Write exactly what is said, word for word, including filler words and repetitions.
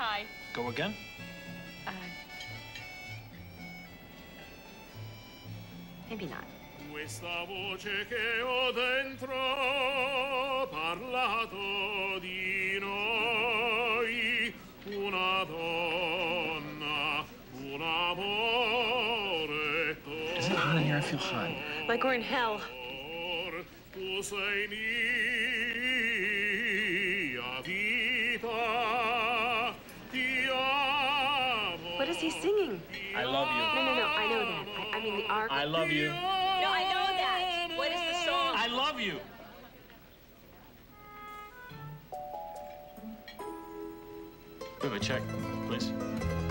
high. Go again? Uh, maybe not. Questa voce che ho dentro parlato di noi, una donna, un amore. Is it hot in here? I feel hot. Like we're in hell. Tu sei mia vita, ti amo. What is he singing? I love you. No, no, no, I know that. I, I mean the arc. I love you. No, I know that. What is the song? I love you. We have a check, please.